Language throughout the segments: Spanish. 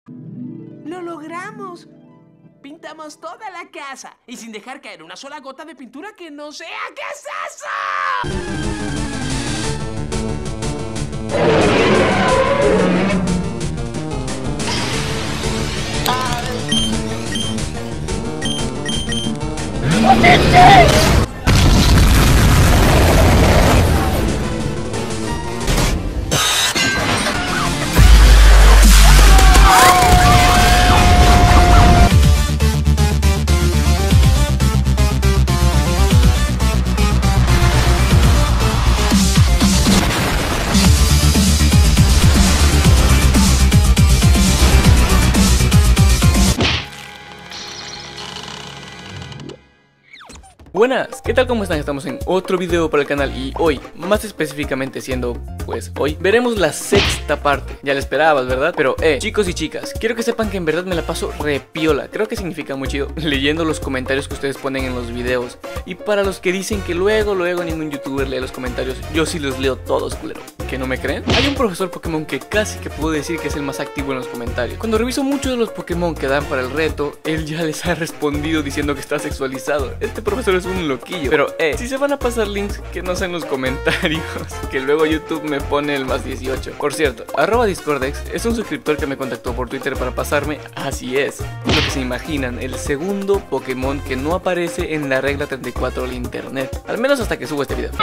¡Lo logramos! Pintamos toda la casa y sin dejar caer una sola gota de pintura que no sea. ¿Qué es eso? Buenas, ¿qué tal? ¿Cómo están? Estamos en otro video para el canal y hoy, más específicamente siendo, pues hoy, veremos la sexta parte. Ya la esperabas, ¿verdad? Pero, chicos y chicas, quiero que sepan que en verdad me la paso re piola. Creo que significa muy chido leyendo los comentarios que ustedes ponen en los videos. Y para los que dicen que luego ningún youtuber lee los comentarios, yo sí los leo todos, culero. ¿Que no me creen? Hay un profesor Pokémon que casi que puedo decir que es el más activo en los comentarios. Cuando reviso muchos de los Pokémon que dan para el reto, él ya les ha respondido diciendo que está sexualizado. Este profesor es un loquillo. Pero, si se van a pasar links, que no sean los comentarios, que luego YouTube me pone el +18. Por cierto, @discordex es un suscriptor que me contactó por Twitter para pasarme, así es, lo que se imaginan, el segundo Pokémon que no aparece en la regla 34 de internet. Al menos hasta que subo este video.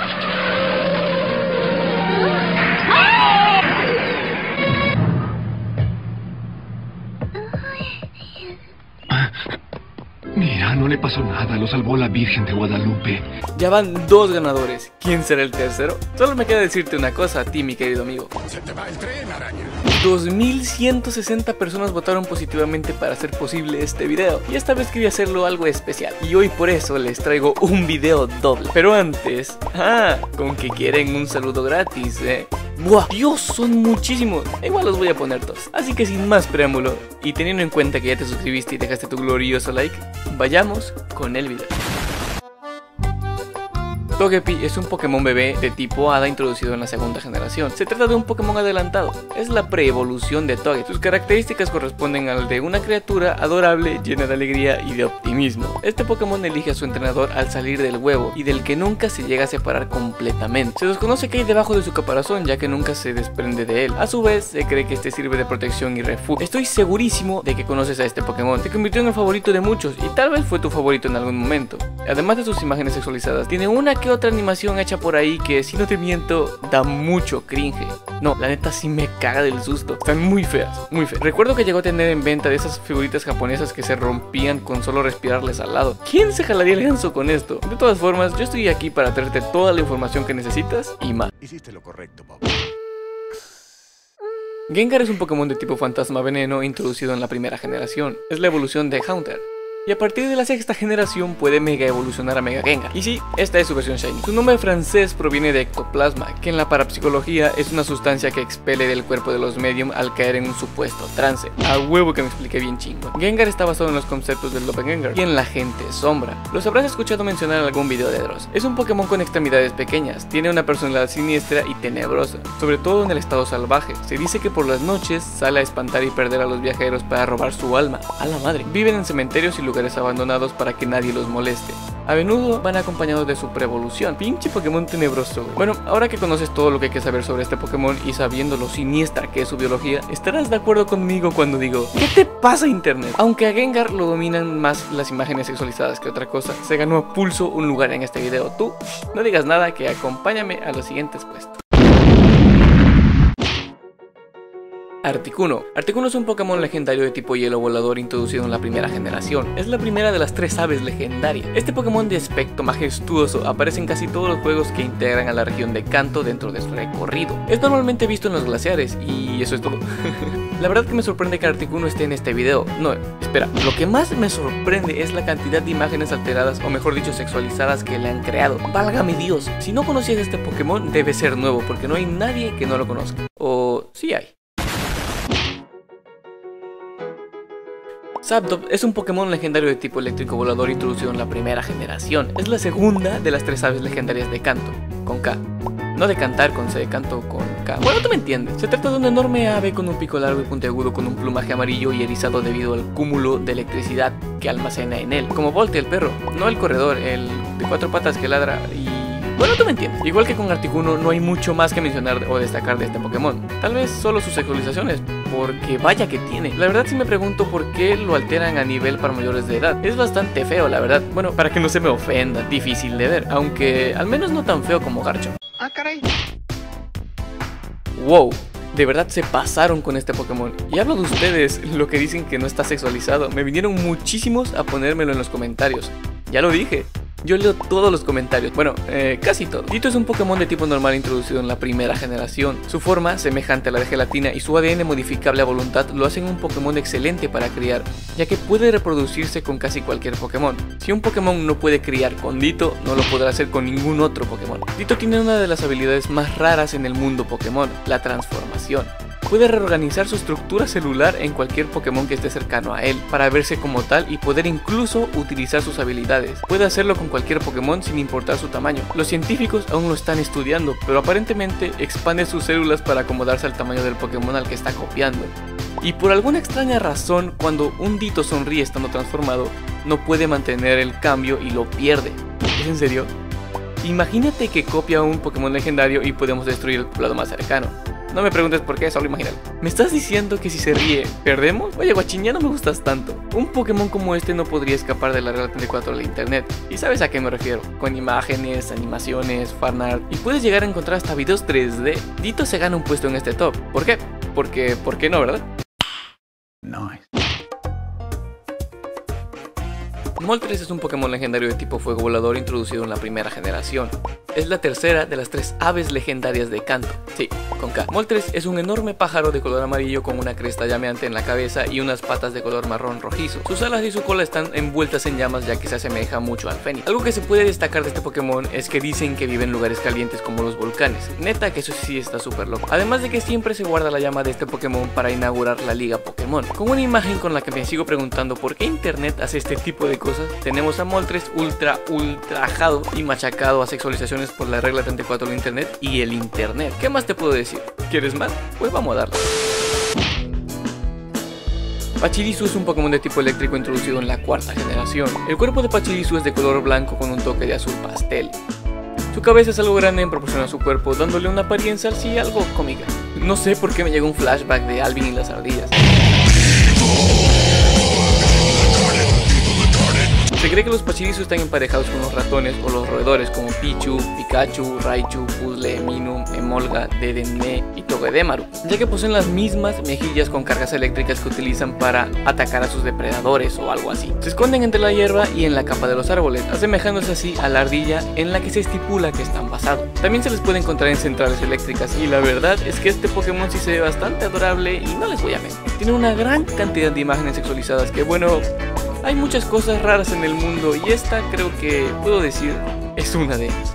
Mira, no le pasó nada, lo salvó la Virgen de Guadalupe. Ya van 2 ganadores. ¿Quién será el tercero? Solo me queda decirte una cosa a ti, mi querido amigo. Se te va el tren, araña. 2160 personas votaron positivamente para hacer posible este video. Y esta vez quería hacerlo algo especial. Y hoy por eso les traigo un video doble. Pero antes, con que quieren un saludo gratis, ¡buah! Dios, son muchísimos. Igual los voy a poner todos. Así que sin más preámbulo, y teniendo en cuenta que ya te suscribiste y dejaste tu glorioso like, vayamos con el video. Togepi es un Pokémon bebé de tipo Hada introducido en la segunda generación. Se trata de un Pokémon adelantado, es la pre-evolución de Togepi. Sus características corresponden al de una criatura adorable, llena de alegría y de optimismo. Este Pokémon elige a su entrenador al salir del huevo y del que nunca se llega a separar completamente. Se desconoce qué hay debajo de su caparazón, ya que nunca se desprende de él. A su vez, se cree que este sirve de protección y refugio. Estoy segurísimo de que conoces a este Pokémon. Se convirtió en el favorito de muchos y tal vez fue tu favorito en algún momento. Además de sus imágenes sexualizadas, tiene una que otra animación hecha por ahí que, si no te miento, da mucho cringe. No, la neta sí me caga del susto. Están muy feas, muy feas. Recuerdo que llegó a tener en venta de esas figuritas japonesas que se rompían con solo respirarles al lado. ¿Quién se jalaría el ganso con esto? De todas formas, yo estoy aquí para traerte toda la información que necesitas y más. Hiciste lo correcto, Bob. Gengar es un Pokémon de tipo fantasma veneno introducido en la primera generación. Es la evolución de Haunter. Y a partir de la sexta generación puede mega evolucionar a Mega Gengar. Y sí, esta es su versión shiny. Su nombre francés proviene de ectoplasma, que en la parapsicología es una sustancia que expele del cuerpo de los medium al caer en un supuesto trance. A huevo que me expliqué bien chingo. Gengar está basado en los conceptos del Doppelganger y en la gente sombra. Los habrás escuchado mencionar en algún video de Dross. Es un Pokémon con extremidades pequeñas, tiene una personalidad siniestra y tenebrosa, sobre todo en el estado salvaje. Se dice que por las noches sale a espantar y perder a los viajeros para robar su alma. A la madre. Viven en cementerios y lugares abandonados para que nadie los moleste. A menudo van acompañados de su pre-evolución. Pinche Pokémon tenebroso. Bueno, ahora que conoces todo lo que hay que saber sobre este Pokémon y sabiendo lo siniestra que es su biología, estarás de acuerdo conmigo cuando digo, ¿qué te pasa, internet? Aunque a Gengar lo dominan más las imágenes sexualizadas que otra cosa, se ganó a pulso un lugar en este video. Tú, no digas nada, que acompáñame a los siguientes puestos. Articuno. Articuno es un Pokémon legendario de tipo hielo volador introducido en la primera generación. Es la primera de las 3 aves legendarias. Este Pokémon de aspecto majestuoso aparece en casi todos los juegos que integran a la región de Kanto dentro de su recorrido. Es normalmente visto en los glaciares y eso es todo. La verdad que me sorprende que Articuno esté en este video. No, espera, lo que más me sorprende es la cantidad de imágenes alteradas, o mejor dicho sexualizadas, que le han creado. ¡Válgame Dios! Si no conocías este Pokémon, debe ser nuevo, porque no hay nadie que no lo conozca. O sí hay. Zapdos es un Pokémon legendario de tipo eléctrico volador introducido en la primera generación. Es la segunda de las 3 aves legendarias de Kanto, con K. No de cantar con C, de canto con K. acá. Bueno, tú me entiendes. Se trata de una enorme ave con un pico largo y puntiagudo con un plumaje amarillo y erizado debido al cúmulo de electricidad que almacena en él. Como Voltee el perro, no el corredor, el de 4 patas que ladra y... bueno, tú me entiendes. Igual que con Articuno, no hay mucho más que mencionar o destacar de este Pokémon. Tal vez solo sus actualizaciones, porque vaya que tiene. La verdad sí me pregunto por qué lo alteran a nivel para mayores de edad. Es bastante feo, la verdad. Bueno, para que no se me ofenda, difícil de ver. Aunque al menos no tan feo como Garchomp. Ah, caray. Wow, de verdad se pasaron con este Pokémon. Y hablo de ustedes, lo que dicen que no está sexualizado. Me vinieron muchísimos a ponérmelo en los comentarios. Ya lo dije. Yo leo todos los comentarios, bueno, casi todos. Ditto es un Pokémon de tipo normal introducido en la primera generación. Su forma, semejante a la de gelatina, y su ADN modificable a voluntad lo hacen un Pokémon excelente para criar, ya que puede reproducirse con casi cualquier Pokémon. Si un Pokémon no puede criar con Ditto, no lo podrá hacer con ningún otro Pokémon. Ditto tiene una de las habilidades más raras en el mundo Pokémon, la transformación. Puede reorganizar su estructura celular en cualquier Pokémon que esté cercano a él, para verse como tal y poder incluso utilizar sus habilidades. Puede hacerlo con cualquier Pokémon sin importar su tamaño. Los científicos aún lo están estudiando, pero aparentemente expande sus células para acomodarse al tamaño del Pokémon al que está copiando. Y por alguna extraña razón, cuando un Ditto sonríe estando transformado, no puede mantener el cambio y lo pierde. ¿Es en serio? Imagínate que copia un Pokémon legendario y podemos destruir el poblado más cercano. No me preguntes por qué, solo imagínalo. ¿Me estás diciendo que si se ríe, perdemos? Oye, guachín, ya no me gustas tanto. Un Pokémon como este no podría escapar de la regla 34 de la internet. ¿Y sabes a qué me refiero? Con imágenes, animaciones, fanart, y puedes llegar a encontrar hasta videos 3D. Ditto se gana un puesto en este top. ¿Por qué? Porque, ¿por qué no, verdad? Nice. Moltres es un Pokémon legendario de tipo fuego volador introducido en la primera generación. Es la tercera de las 3 aves legendarias de Kanto. Sí, con K. Moltres es un enorme pájaro de color amarillo con una cresta llameante en la cabeza y unas patas de color marrón rojizo. Sus alas y su cola están envueltas en llamas ya que se asemeja mucho al fénix. Algo que se puede destacar de este Pokémon es que dicen que vive en lugares calientes como los volcanes. Neta que eso sí está súper loco. Además de que siempre se guarda la llama de este Pokémon para inaugurar la Liga Pokémon. Con una imagen con la que me sigo preguntando por qué internet hace este tipo de cosas, tenemos a Moltres ultrajado y machacado a sexualizaciones por la regla 34 del internet y el internet. ¿Qué más te puedo decir? ¿Quieres más? Pues vamos a darle. Pachirisu es un Pokémon de tipo eléctrico introducido en la cuarta generación. El cuerpo de Pachirisu es de color blanco con un toque de azul pastel. Su cabeza es algo grande en proporción a su cuerpo, dándole una apariencia así algo cómica. No sé por qué me llegó un flashback de Alvin y las ardillas. Se cree que los Pachirisu están emparejados con los ratones o los roedores como Pichu, Pikachu, Raichu, Puzzle, Minun, Emolga, Dedenne y Togedemaru, ya que poseen las mismas mejillas con cargas eléctricas que utilizan para atacar a sus depredadores o algo así. Se esconden entre la hierba y en la capa de los árboles, asemejándose así a la ardilla en la que se estipula que están basados. También se les puede encontrar en centrales eléctricas y la verdad es que este Pokémon sí se ve bastante adorable y no les voy a mentir. Tiene una gran cantidad de imágenes sexualizadas que bueno... hay muchas cosas raras en el mundo y esta creo que puedo decir es una de ellas.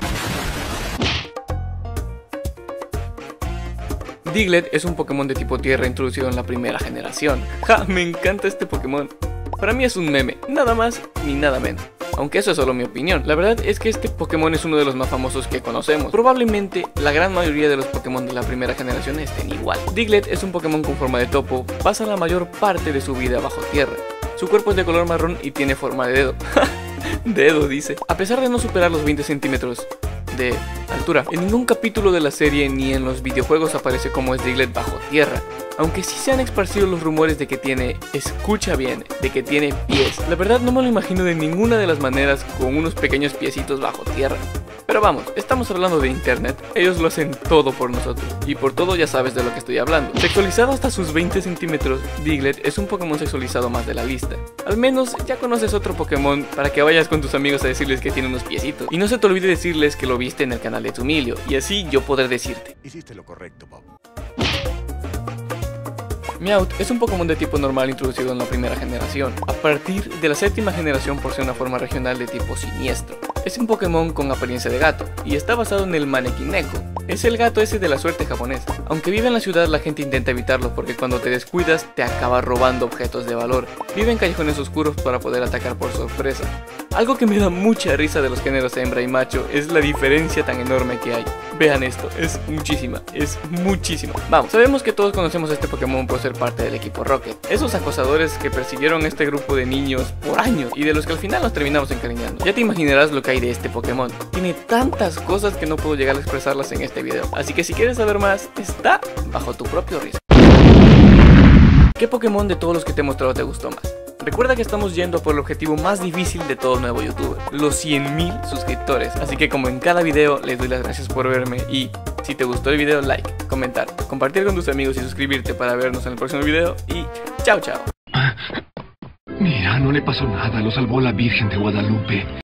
Diglett es un Pokémon de tipo tierra introducido en la primera generación. ¡Ja! Me encanta este Pokémon. Para mí es un meme, nada más ni nada menos. Aunque eso es solo mi opinión. La verdad es que este Pokémon es uno de los más famosos que conocemos. Probablemente la gran mayoría de los Pokémon de la primera generación estén igual. Diglett es un Pokémon con forma de topo, pasa la mayor parte de su vida bajo tierra. Su cuerpo es de color marrón y tiene forma de dedo. Dedo, dice. A pesar de no superar los 20 centímetros de altura, en ningún capítulo de la serie ni en los videojuegos aparece como es Diglett bajo tierra. Aunque sí se han esparcido los rumores de que tiene, escucha bien, de que tiene pies. La verdad no me lo imagino de ninguna de las maneras con unos pequeños piecitos bajo tierra. Pero vamos, estamos hablando de internet, ellos lo hacen todo por nosotros. Y por todo ya sabes de lo que estoy hablando. Sexualizado hasta sus 20 centímetros, Diglett es un Pokémon sexualizado más de la lista. Al menos ya conoces otro Pokémon para que vayas con tus amigos a decirles que tiene unos piecitos. Y no se te olvide decirles que lo viste en el canal de Tumilio, y así yo podré decirte. Hiciste lo correcto, Bob. Meowth es un Pokémon de tipo normal introducido en la primera generación. A partir de la séptima generación posee una forma regional de tipo siniestro. Es un Pokémon con apariencia de gato y está basado en el Maneki-Neko. Es el gato ese de la suerte japonés. Aunque vive en la ciudad, la gente intenta evitarlo porque cuando te descuidas te acaba robando objetos de valor. Vive en callejones oscuros para poder atacar por sorpresa. Algo que me da mucha risa de los géneros hembra y macho es la diferencia tan enorme que hay. Vean esto, es muchísima. Vamos, sabemos que todos conocemos a este Pokémon por ser parte del equipo Rocket. Esos acosadores que persiguieron a este grupo de niños por años y de los que al final nos terminamos encariñando. Ya te imaginarás lo que hay de este Pokémon. Tiene tantas cosas que no puedo llegar a expresarlas en este video. Así que si quieres saber más, está bajo tu propio riesgo. ¿Qué Pokémon de todos los que te he mostrado te gustó más? Recuerda que estamos yendo por el objetivo más difícil de todo nuevo youtuber, los 100.000 suscriptores. Así que como en cada video, les doy las gracias por verme y si te gustó el video, like, comentar, compartir con tus amigos y suscribirte para vernos en el próximo video y chao chao. Mira, no le pasó nada, lo salvó la Virgen de Guadalupe.